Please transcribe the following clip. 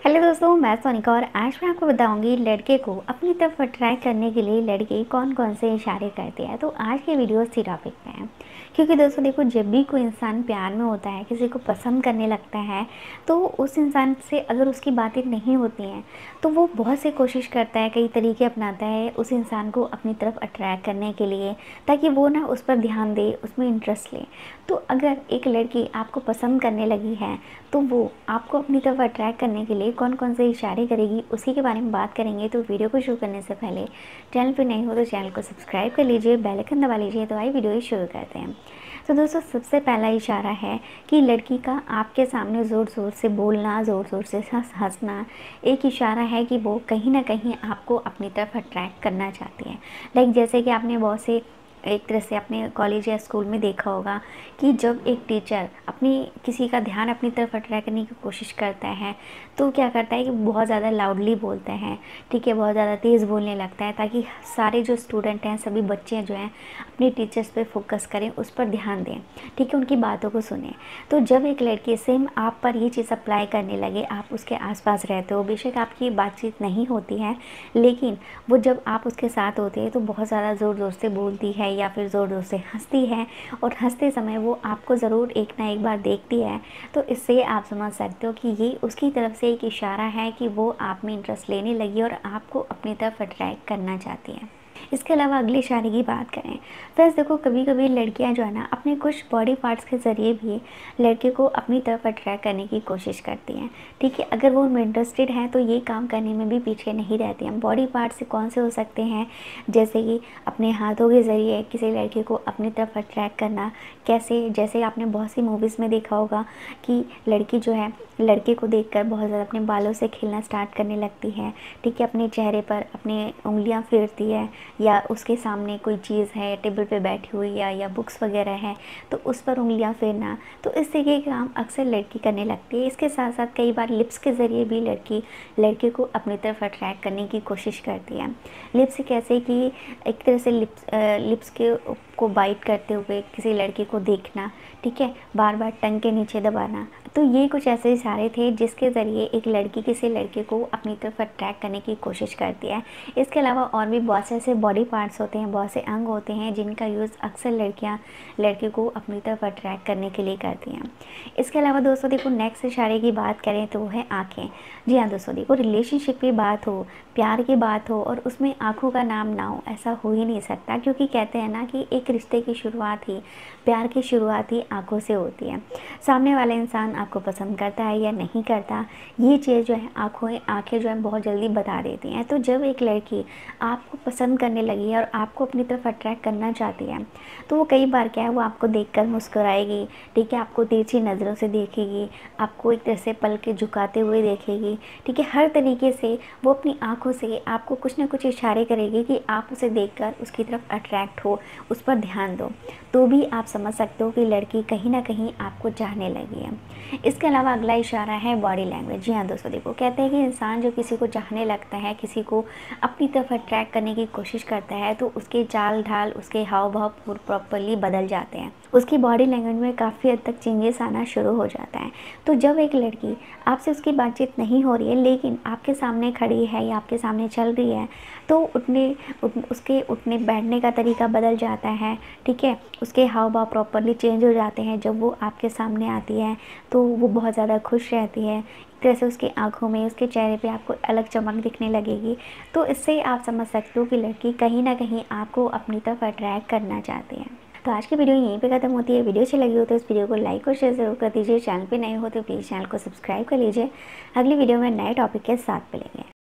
Hello दोस्तों, मैं सोनिका और आज मैं आपको बताऊंगी लड़के को अपनी तरफ अट्रैक्ट करने के लिए लड़के कौन कौन से इशारे करते हैं। तो आज की वीडियो इसी टॉपिक पे है, क्योंकि दोस्तों देखो, जब भी कोई इंसान प्यार में होता है, किसी को पसंद करने लगता है, तो उस इंसान से अगर उसकी बातें नहीं होती हैं तो वो बहुत से कोशिश करता है, कई तरीके अपनाता है उस इंसान को अपनी तरफ अट्रैक्ट करने के लिए, ताकि वो ना उस पर ध्यान दे, उसमें इंटरेस्ट ले। तो अगर एक लड़की आपको पसंद करने लगी है तो वो आपको अपनी तरफ अट्रैक्ट करने के लिए कौन कौन से इशारे करेगी, उसी के बारे में बात करेंगे। तो वीडियो को शुरू करने से पहले चैनल पर नए हो तो चैनल को सब्सक्राइब कर लीजिए, बेल आइकन दबा लीजिए। तो आइए वीडियो शुरू करते हैं। तो दोस्तों, सबसे पहला इशारा है कि लड़की का आपके सामने ज़ोर ज़ोर से बोलना, ज़ोर ज़ोर से हंसना एक इशारा है कि वो कहीं ना कहीं आपको अपनी तरफ अट्रैक्ट करना चाहती है। लाइक जैसे कि आपने बहुत से एक तरह से अपने कॉलेज या स्कूल में देखा होगा कि जब एक टीचर अपनी किसी का ध्यान अपनी तरफ अट्रैक्ट करने की कोशिश करता है तो क्या करता है कि बहुत ज़्यादा लाउडली बोलते हैं, ठीक है, बहुत ज़्यादा तेज़ बोलने लगता है, ताकि सारे जो स्टूडेंट हैं, सभी बच्चे जो हैं, अपने टीचर्स पे फोकस करें, उस पर ध्यान दें, ठीक है, उनकी बातों को सुने। तो जब एक लड़की सेम आप पर ये चीज़ अप्लाई करने लगे, आप उसके आसपास रहते हो, बेशक आपकी बातचीत नहीं होती है, लेकिन वो जब आप उसके साथ होते हैं तो बहुत ज़्यादा ज़ोर ज़ोर से बोलती है या फिर ज़ोर ज़ोर से हंसती है, और हंसते समय वो आपको ज़रूर एक ना एक बार देखती है। तो इससे आप समझ सकते हो कि ये उसकी तरफ से एक इशारा है कि वो आप में इंटरेस्ट लेने लगी और आपको अपनी तरफ अट्रैक्ट करना चाहती है। इसके अलावा अगले इशारे की बात करें, फ्रेंड्स देखो, कभी कभी लड़कियां जो है ना, अपने कुछ बॉडी पार्ट्स के ज़रिए भी लड़के को अपनी तरफ अट्रैक्ट करने की कोशिश करती हैं, ठीक है। अगर वो उनमें इंटरेस्टेड हैं तो ये काम करने में भी पीछे नहीं रहती हैं। बॉडी पार्ट्स से कौन से हो सकते हैं, जैसे कि अपने हाथों के ज़रिए किसी लड़के को अपनी तरफ अट्रैक्ट करना। कैसे, जैसे आपने बहुत सी मूवीज़ में देखा होगा कि लड़की जो है लड़के को देखकर बहुत ज़्यादा अपने बालों से खेलना स्टार्ट करने लगती है, ठीक है, अपने चेहरे पर अपने उंगलियां फेरती है, या उसके सामने कोई चीज़ है टेबल पे बैठी हुई या बुक्स वगैरह है तो उस पर उंगलियां फेरना। तो इस तरीके के काम अक्सर लड़की करने लगती है। इसके साथ साथ कई बार लिप्स के ज़रिए भी लड़की लड़के को अपनी तरफ अट्रैक्ट करने की कोशिश करती है। लिप्स कैसे कि एक तरह से लिप्स के को बाइट करते हुए किसी लड़के को देखना, ठीक है, बार बार टंग के नीचे दबाना। तो ये कुछ ऐसे इशारे थे जिसके ज़रिए एक लड़की किसी लड़के को अपनी तरफ अट्रैक्ट करने की कोशिश करती है। इसके अलावा और भी बहुत से ऐसे बॉडी पार्ट्स होते हैं, बहुत से अंग होते हैं जिनका यूज़ अक्सर लड़कियां लड़के को अपनी तरफ अट्रैक्ट करने के लिए करती हैं। इसके अलावा दोस्तों देखो, नेक्स्ट इशारे की बात करें तो वो है आँखें। जी हाँ दोस्तों, देखो, रिलेशनशिप की बात हो, प्यार की बात हो और उसमें आँखों का नाम ना हो, ऐसा हो ही नहीं सकता, क्योंकि कहते हैं ना कि एक रिश्ते की शुरुआत ही, प्यार की शुरुआत ही आँखों से होती है। सामने वाला इंसान आपको पसंद करता है या नहीं करता, ये चीज़ जो है आँखें जो है बहुत जल्दी बता देती हैं। तो जब एक लड़की आपको पसंद करने लगी है और आपको अपनी तरफ अट्रैक्ट करना चाहती है तो वो कई बार क्या है, वो आपको देखकर मुस्कुराएगी, ठीक है, आपको तिरछी नज़रों से देखेगी, आपको एक तरह से पलकें झुकाते हुए देखेगी, ठीक है, हर तरीके से वो अपनी आँखों से आपको कुछ ना कुछ इशारे करेगी कि आप उसे देखकर उसकी तरफ अट्रैक्ट हो, उस पर ध्यान दो। तो भी आप समझ सकते हो कि लड़की कहीं ना कहीं आपको चाहने लगी है। इसके अलावा अगला इशारा है बॉडी लैंग्वेज। जी हाँ दोस्तों, देखो, कहते हैं कि इंसान जो किसी को चाहने लगता है, किसी को अपनी तरफ अट्रैक्ट करने की कोशिश करता है, तो उसके चाल ढाल, उसके हाव भाव प्रॉपरली बदल जाते हैं, उसकी बॉडी लैंग्वेज में काफ़ी हद तक चेंजेस आना शुरू हो जाता है। तो जब एक लड़की आपसे उसकी बातचीत नहीं हो रही है लेकिन आपके सामने खड़ी है या आपके सामने चल रही है, तो उसके उठने बैठने का तरीका बदल जाता है, ठीक है, उसके हाव भाव प्रॉपरली चेंज हो जाते हैं। जब वो आपके सामने आती है तो वो बहुत ज़्यादा खुश रहती है, एक तरह से उसकी आंखों में, उसके चेहरे पे आपको अलग चमक दिखने लगेगी। तो इससे आप समझ सकते हो कि लड़की कहीं ना कहीं आपको अपनी तरफ अट्रैक्ट करना चाहती है। तो आज की वीडियो यहीं पे ख़त्म होती है। वीडियो अच्छी लगी हो तो इस वीडियो को लाइक और शेयर ज़रूर कर दीजिए। चैनल पे नए हो तो प्लीज़ चैनल को सब्सक्राइब कर लीजिए। अगली वीडियो में नए टॉपिक के साथ मिलेंगे।